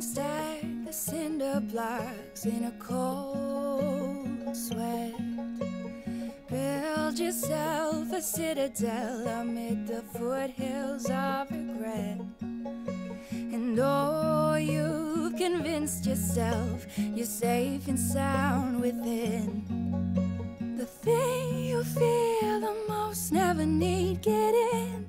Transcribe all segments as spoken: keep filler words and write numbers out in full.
and stack the cinder blocks in a cold sweat. Build yourself a citadel amid the foothills of regret. And oh, you've convinced yourself you're safe and sound within. The thing you fear the most never need get in.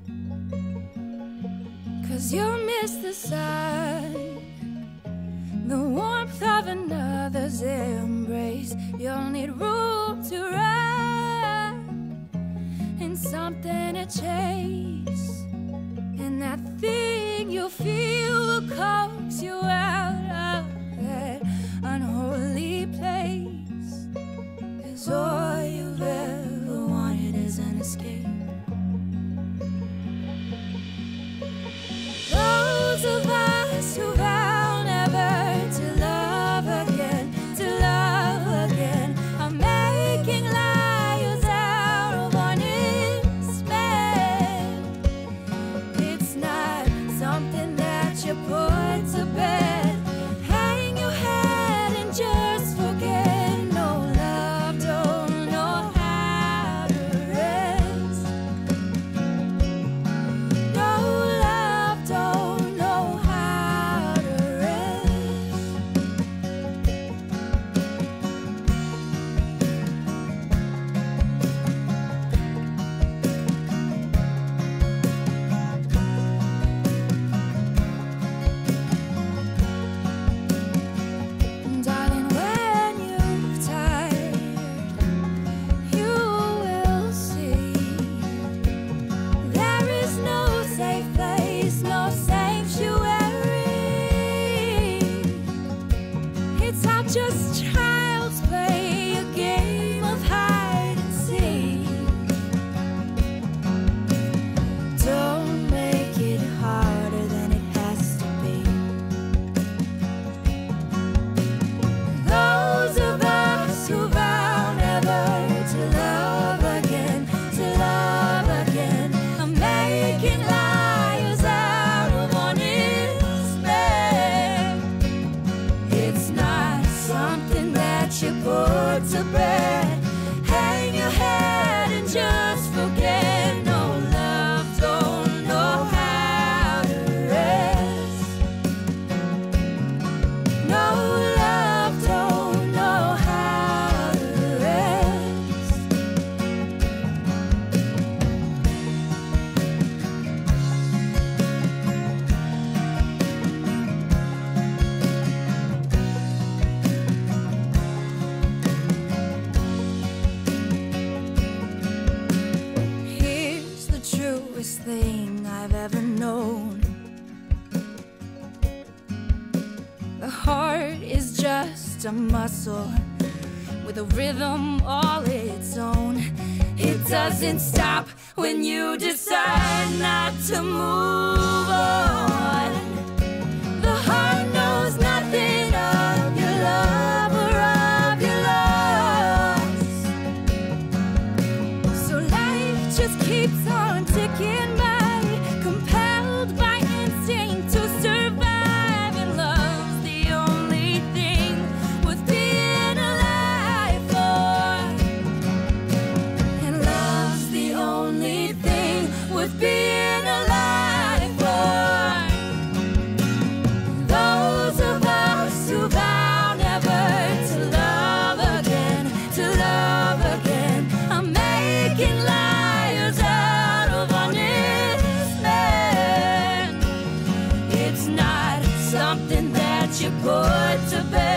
'Cause you'll miss the sun, the warmth of another's embrace. You'll need room to run and something to chase. And that thing you feel will coax you out of that unholy place. 'Cause all you've ever wanted is an escape. Those of us who vow never to love again, to love again, are making liars out of honest men. It's not something that you put to bed. Hang your head and just forget. No love, don't know how to rest. No love, don't know how to rest. Darling, when you've tired, you will see there is no safe place, no sanctuary. It's all just child's play, a game of hide and seek. Don't make it harder than it has to be. Those of us who vow never to love again, to love again, are making liars out of honest men. It's not something that you put to bed. Hang your head and just forget. No love, don't know how to rest. No love, don't know how to rest. Here's the truest thing I've ever known. The heart is just a muscle with a rhythm all its own. It doesn't stop when you decide not to move on. The heart knows nothing of your love or of your loss. So life just keeps on ticking by, compelled by instinct to survive. And love's the only thing worth being alive for. And love's the only thing worth being alive for. Those of us who vow never to love again, to love again, are making liars out of honest men. It's not something that you put to bed.